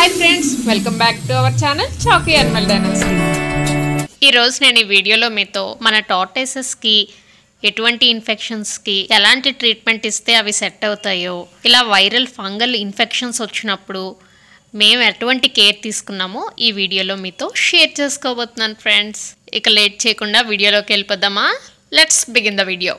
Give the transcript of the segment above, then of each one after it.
Hi friends, welcome back to our channel చాకీ animal dynasty. ఈరోజు నేను ఈ వీడియోలో మీతో మన టార్టాయిసెస్కి ఎటువంటి ఇన్ఫెక్షన్స్కి ఎలాంటి ట్రీట్మెంట్ ఇస్తే అవి సెట్ అవుతాయో, ఇలా వైరల్ ఫంగల్ ఇన్ఫెక్షన్స్ వచ్చినప్పుడు మేము ఎటువంటి కేర్ తీసుకున్నామో ఈ వీడియోలో మీతో షేర్ చేసుకోబోతున్నాను ఫ్రెండ్స్. ఇక లేట్ చేయకుండా వీడియోలోకి వెళ్ళిపోదామా? Let's begin the video.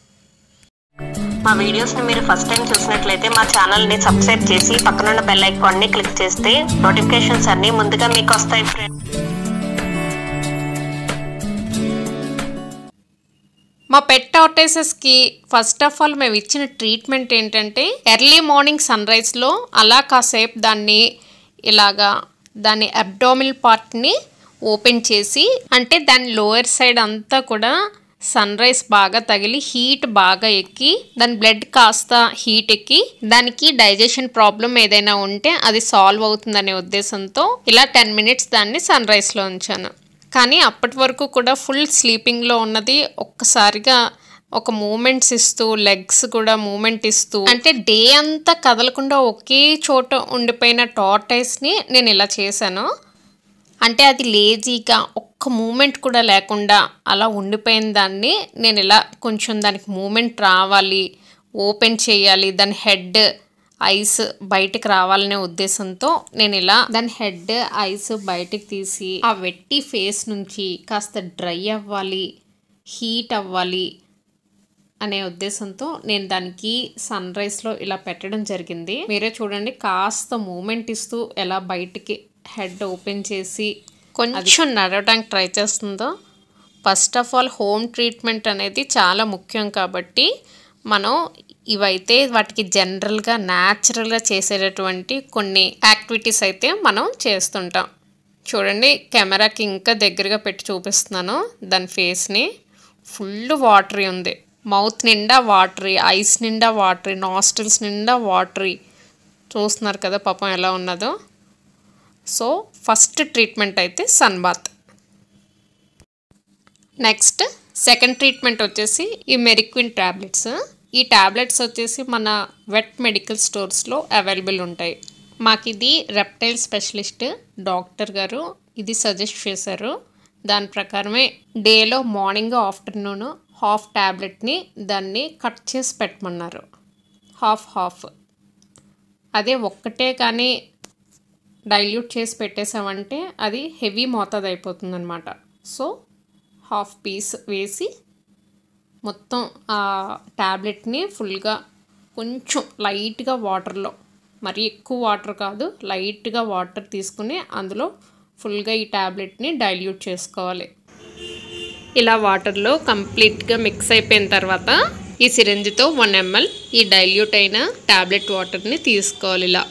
మా వీడియోస్ని మీరు ఫస్ట్ టైం చూసినట్లయితే మా ఛానల్ని సబ్స్క్రైబ్ చేసి పక్కనున్న బెల్ ఐకాన్ని క్లిక్ చేస్తే నోటిఫికేషన్స్ అన్నీ ముందుగా మీకు వస్తాయి ఫ్రెండ్స్. మా పెట్ టార్టాయిసెస్కి ఫస్ట్ ఆఫ్ ఆల్ మేము ఇచ్చిన ట్రీట్మెంట్ ఏంటంటే, ఎర్లీ మార్నింగ్ సన్ రైజ్లో అలా కాసేపు దాని అబ్డామినల్ పార్ట్ని ఓపెన్ చేసి, అంటే దాని లోయర్ సైడ్ అంతా కూడా సన్ రైజ్ బాగా తగిలి హీట్ బాగా ఎక్కి దాని బ్లడ్ కాస్త హీట్ ఎక్కి దానికి డైజెషన్ ప్రాబ్లం ఏదైనా ఉంటే అది సాల్వ్ అవుతుందనే ఉద్దేశంతో ఇలా 10 minutes దాన్ని సన్ రైజ్లో ఉంచాను. కానీ అప్పటి వరకు కూడా ఫుల్ స్లీపింగ్లో ఉన్నది ఒక్కసారిగా ఒక మూమెంట్స్ ఇస్తూ, లెగ్స్ కూడా మూమెంట్ ఇస్తూ, అంటే డే అంతా కదలకుండా ఒకే చోట ఉండిపోయిన టార్టాయిస్ని నేను ఇలా చేశాను. అంటే అది లేజీగా ఒక్క మూమెంట్ కూడా లేకుండా అలా ఉండిపోయిన దాన్ని నేను ఇలా కొంచెం దానికి మూమెంట్ రావాలి, ఓపెన్ చేయాలి, దాని హెడ్ ఐస్ బయటకు రావాలనే ఉద్దేశంతో నేను ఇలా దాని హెడ్ ఐస్ బయటకు తీసి ఆ వెట్టి ఫేస్ నుంచి కాస్త డ్రై అవ్వాలి, హీట్ అవ్వాలి అనే ఉద్దేశంతో నేను దానికి సన్ రైజ్లో ఇలా పెట్టడం జరిగింది. మీరే చూడండి, కాస్త మూమెంట్ ఇస్తూ ఎలా బయటికి హెడ్ ఓపెన్ చేసి కొంచెం నడవడానికి ట్రై చేస్తుందో. First of all home treatment అనేది చాలా ముఖ్యం కాబట్టి మనం ఇవైతే వాటికి జనరల్గా న్యాచురల్గా చేసేటటువంటి కొన్ని యాక్టివిటీస్ అయితే మనం చేస్తుంటాం. చూడండి, కెమెరాకి ఇంకా దగ్గరగా పెట్టి చూపిస్తున్నాను. దాని ఫేస్ని ఫుల్ వాటరీ ఉంది, మౌత్ నిండా వాటరీ, ఐస్ నిండా వాటరీ, నాస్ట్రిల్స్ నిండా వాటరీ. చూస్తున్నారు కదా పాపం ఎలా ఉన్నదో. సో ఫస్ట్ ట్రీట్మెంట్ అయితే sun bath. Next second treatment వచ్చేసి ఈ మెరిక్విన్ ట్యాబ్లెట్స్. ఈ ట్యాబ్లెట్స్ వచ్చేసి మన వెట్ మెడికల్ స్టోర్స్లో అవైలబుల్ ఉంటాయి. మాకు ఇది రెప్టైల్ స్పెషలిస్ట్ డాక్టర్ గారు ఇది సజెస్ట్ చేశారు. దాని ప్రకారమే డేలో మార్నింగ్ ఆఫ్టర్నూన్ హాఫ్ ట్యాబ్లెట్ని దాన్ని కట్ చేసి పెట్టమన్నారు. హాఫ్ అదే ఒక్కటే కానీ డైల్యూట్ చేసి పెట్టేసామంటే అది హెవీ మోతాదు అయిపోతుంది అనమాట. సో హాఫ్ పీస్ వేసి మొత్తం ఆ ట్యాబ్లెట్ని ఫుల్గా కొంచెం లైట్గా వాటర్లో, మరీ ఎక్కువ వాటర్ కాదు, లైట్గా వాటర్ తీసుకుని అందులో ఫుల్గా ఈ ట్యాబ్లెట్ని డైల్యూట్ చేసుకోవాలి. ఇలా వాటర్లో కంప్లీట్గా మిక్స్ అయిపోయిన తర్వాత ఈ సిరంజితో 1 ml ఈ డైల్యూట్ అయిన ట్యాబ్లెట్ వాటర్ని తీసుకోవాలి ఇలా.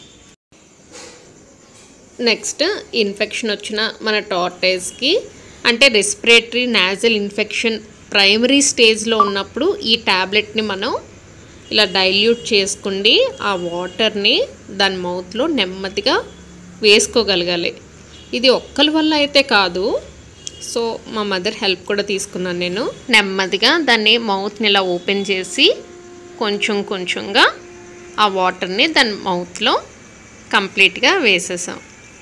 నెక్స్ట్ ఇన్ఫెక్షన్ వచ్చిన మన టార్టాయిస్కి, అంటే రెస్పిరేటరీ నాజల్ ఇన్ఫెక్షన్ ప్రైమరీ స్టేజ్లో ఉన్నప్పుడు ఈ ట్యాబ్లెట్ని మనం ఇలా డైల్యూట్ చేసుకుండి ఆ వాటర్ని దాని మౌత్లో నెమ్మదిగా వేసుకోగలగాలి. ఇది ఒక్కరి వల్ల అయితే కాదు, సో మా మదర్ హెల్ప్ కూడా తీసుకున్నాను నేను. నెమ్మదిగా దాన్ని మౌత్ని ఇలా ఓపెన్ చేసి కొంచెంగా ఆ వాటర్ని దాని మౌత్లో కంప్లీట్గా వేసేసాం.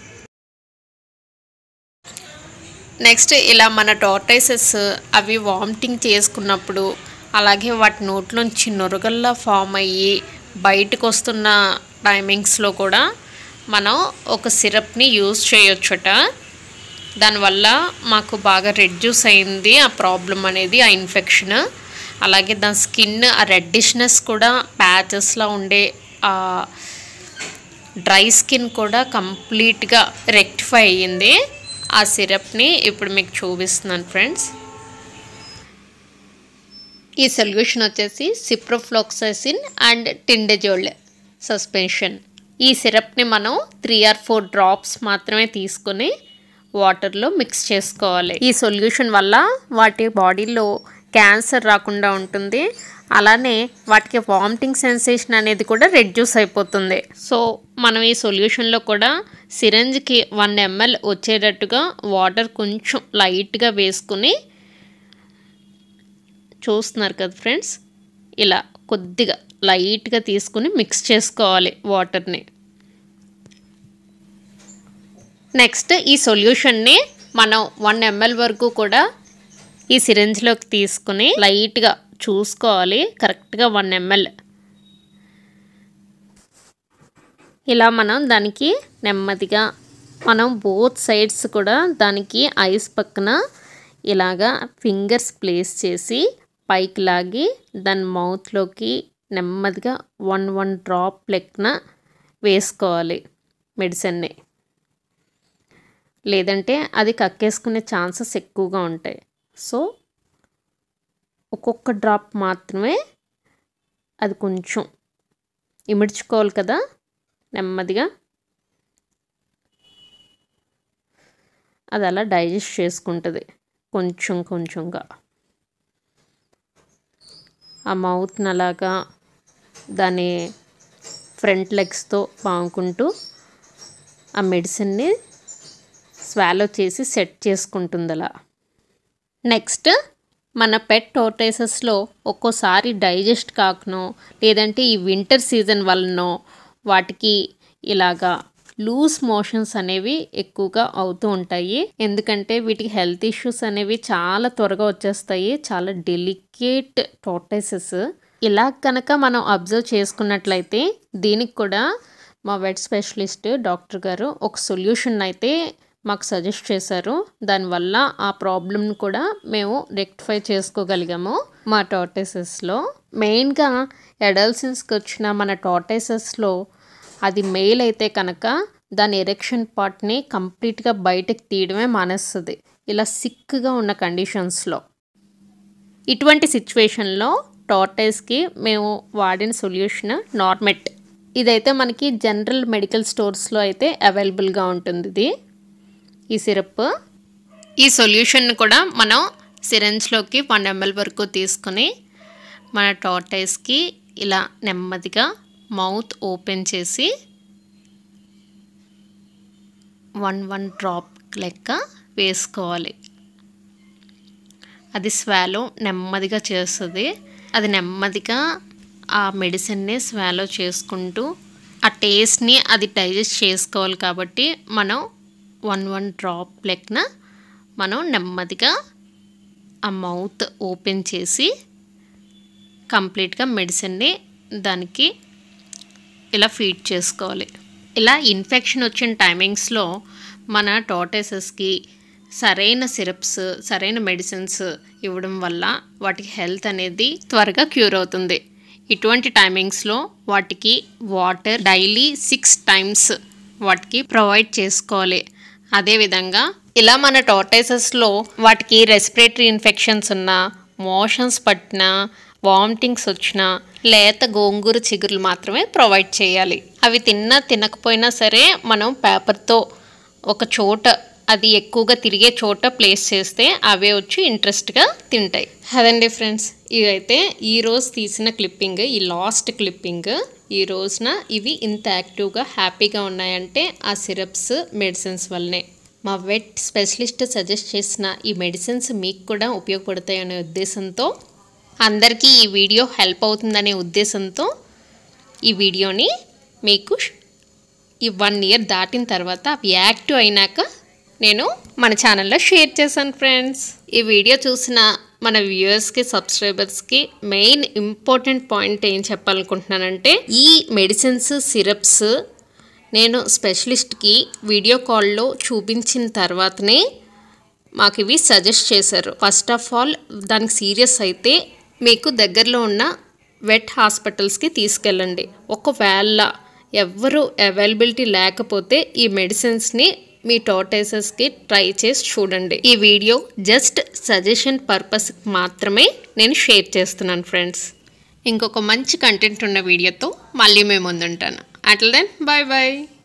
నెక్స్ట్ ఇలా మన టార్టాయిసెస్ అవి వామిటింగ్ చేసుకున్నప్పుడు, అలాగే వాటి నోట్లోంచి నురగల్లా ఫామ్ అయ్యి బయటకు వస్తున్న టైమింగ్స్లో కూడా మనం ఒక సిరప్ని యూజ్ చేయొచ్చట. దానివల్ల మాకు బాగా రెడ్యూస్ అయింది ఆ ప్రాబ్లం అనేది, ఆ ఇన్ఫెక్షన్. అలాగే దాని స్కిన్ ఆ రెడ్డిష్నెస్ కూడా, ప్యాచెస్లా ఉండే ఆ డ్రై స్కిన్ కూడా కంప్లీట్గా రెక్టిఫై అయ్యింది. ఆ సిరప్ని ఇప్పుడు మీకు చూపిస్తున్నాను ఫ్రెండ్స్. ఈ సొల్యూషన్ వచ్చేసి సిప్రోఫ్లోక్సాసిన్ అండ్ టిండజోల్ సస్పెన్షన్. ఈ సిరప్ని మనం 3 or 4 drops మాత్రమే తీసుకొని వాటర్లో మిక్స్ చేసుకోవాలి. ఈ సొల్యూషన్ వల్ల వాటి బాడీలో క్యాన్సర్ రాకుండా ఉంటుంది, అలానే వాటికి వామిటింగ్ సెన్సేషన్ అనేది కూడా రెడ్యూస్ అయిపోతుంది. సో మనం ఈ సొల్యూషన్లో కూడా సిరంజ్కి 1 ml వచ్చేటట్టుగా వాటర్ కొంచెం లైట్గా వేసుకుని, చూస్తున్నారు కదా ఫ్రెండ్స్, ఇలా కొద్దిగా లైట్గా తీసుకుని మిక్స్ చేసుకోవాలి వాటర్ని. నెక్స్ట్ ఈ సొల్యూషన్ని మనం 1 ml వరకు కూడా ఈ సిరింజ్లోకి తీసుకుని లైట్గా చూసుకోవాలి. కరెక్ట్గా 1 ml ఇలా మనం దానికి నెమ్మదిగా మనం బోత్ సైడ్స్ కూడా దానికి ఐస్ పక్కన ఇలాగా ఫింగర్స్ ప్లేస్ చేసి పైకి లాగి దాని మౌత్లోకి నెమ్మదిగా 1 డ్రాప్ లెక్కన వేసుకోవాలి మెడిసిన్ని. లేదంటే అది కక్కేసుకునే ఛాన్సెస్ ఎక్కువగా ఉంటాయి. సో ఒక్కొక్క డ్రాప్ మాత్రమే అది కొంచెం ఇమిడ్చుకోవాలి కదా నెమ్మదిగా. అది అలా డైజెస్ట్ చేసుకుంటుంది కొంచెం కొంచెంగా. ఆ మౌత్ని అలాగా దాని ఫ్రంట్ లెగ్స్తో పాముకుంటూ ఆ మెడిసిన్ని స్వాలో చేసి సెట్ చేసుకుంటుంది అలా. నెక్స్ట్ మన పెట్ టోర్టైసెస్లో ఒక్కోసారి డైజెస్ట్ కాకనో లేదంటే ఈ వింటర్ సీజన్ వలనో వాటికి ఇలాగా లూజ్ మోషన్స్ అనేవి ఎక్కువగా అవుతూ ఉంటాయి. ఎందుకంటే వీటికి హెల్త్ ఇష్యూస్ అనేవి చాలా త్వరగా వచ్చేస్తాయి. చాలా డెలికేట్ టోర్టైసెస్. ఇలా కనుక మనం అబ్జర్వ్ చేసుకున్నట్లయితే దీనికి కూడా మా వెట్ స్పెషలిస్ట్ డాక్టర్ గారు ఒక సొల్యూషన్ అయితే మాకు సజెస్ట్ చేశారు. దానివల్ల ఆ ప్రాబ్లమ్ని కూడా మేము రెక్టిఫై చేసుకోగలిగాము మా టోర్టైసెస్లో. మెయిన్గా అడల్సన్స్కి వచ్చిన మన టోర్టైసెస్లో అది మెయిల్ అయితే కనుక దాని ఎరెక్షన్ పార్ట్ని కంప్లీట్గా బయటకు తీయడమే మానేస్తుంది ఇలా సిక్గా ఉన్న కండిషన్స్లో. ఇటువంటి సిచ్యువేషన్లో టోర్టైస్కి మేము వాడిన సొల్యూషన్ నార్మెట్. ఇదైతే మనకి జనరల్ మెడికల్ స్టోర్స్లో అయితే అవైలబుల్గా ఉంటుంది ఇది ఈ సిరప్. ఈ సొల్యూషన్ కూడా మనం సిరెంజ్లోకి 1 ml వరకు తీసుకుని మన టోర్టైస్కి ఇలా నెమ్మదిగా మౌత్ ఓపెన్ చేసి 1 డ్రాప్ లెక్క వేసుకోవాలి. అది స్వాలో నెమ్మదిగా చేస్తుంది. అది నెమ్మదిగా ఆ మెడిసిన్ని స్వాలో చేసుకుంటూ ఆ టేస్ట్ని అది డైజెస్ట్ చేసుకోవాలి. కాబట్టి మనం 1 డ్రాప్ లెక్కన మనం నెమ్మదిగా ఆ మౌత్ ఓపెన్ చేసి కంప్లీట్గా మెడిసిన్ని దానికి ఇలా ఫీడ్ చేసుకోవాలి. ఇలా ఇన్ఫెక్షన్ వచ్చిన టైమింగ్స్లో మన టోర్టైసెస్కి సరైన సిరప్స్ సరైన మెడిసిన్స్ ఇవ్వడం వల్ల వాటికి హెల్త్ అనేది త్వరగా క్యూర్ అవుతుంది. ఇటువంటి టైమింగ్స్లో వాటికి వాటర్ డైలీ 6 times వాటికి ప్రొవైడ్ చేసుకోవాలి. అదేవిధంగా ఇలా మన టోర్టైసెస్లో వాటికి రెస్పిరేటరీ ఇన్ఫెక్షన్స్ ఉన్నా, మోషన్స్ పట్టినా, వామిటింగ్స్ వచ్చినా లేత గోంగూర చిగురులు మాత్రమే ప్రొవైడ్ చేయాలి. అవి తిన్నా తినకపోయినా సరే మనం పేపర్తో ఒక చోట అది ఎక్కువగా తిరిగే చోట ప్లేస్ చేస్తే అవే వచ్చి ఇంట్రెస్ట్గా తింటాయి. అదండి ఫ్రెండ్స్, ఇదైతే ఈరోజు తీసిన క్లిప్పింగ్, ఈ లాస్ట్ క్లిప్పింగ్. ఈ రోజున ఇవి ఇంత యాక్టివ్గా హ్యాపీగా ఉన్నాయంటే ఆ సిరప్స్ మెడిసిన్స్ వల్లనే. మా వెట్ స్పెషలిస్ట్ సజెస్ట్ చేసిన ఈ మెడిసిన్స్ మీకు కూడా ఉపయోగపడతాయనే ఉద్దేశంతో, అందరికీ ఈ వీడియో హెల్ప్ అవుతుందనే ఉద్దేశంతో ఈ వీడియోని మీకు ఈ 1 year దాటిన తర్వాత అవి యాక్టివ్ అయినాక నేను మన ఛానల్లో షేర్ చేశాను ఫ్రెండ్స్. ఈ వీడియో చూసిన మన వ్యూయర్స్కి సబ్స్క్రైబర్స్కి మెయిన్ ఇంపార్టెంట్ పాయింట్ ఏం చెప్పాలనుకుంటున్నానంటే, ఈ మెడిసిన్స్ సిరప్స్ నేను స్పెషలిస్ట్కి వీడియో కాల్లో చూపించిన తర్వాతనే మాకు ఇవి సజెస్ట్ చేశారు. ఫస్ట్ ఆఫ్ ఆల్ దానికి సీరియస్ అయితే మీకు దగ్గరలో ఉన్న వెట్ హాస్పిటల్స్కి తీసుకెళ్ళండి. ఒకవేళ ఎవ్వరూ అవైలబిలిటీ లేకపోతే ఈ మెడిసిన్స్ని మీ టోర్టైసెస్కి ట్రై చేసి చూడండి. ఈ వీడియో జస్ట్ సజెషన్ పర్పస్కి మాత్రమే నేను షేర్ చేస్తున్నాను ఫ్రెండ్స్. ఇంకొక మంచి కంటెంట్ ఉన్న వీడియోతో మళ్ళీ మేము ముందుంటాను. అట్లా దెన్ బాయ్ బాయ్.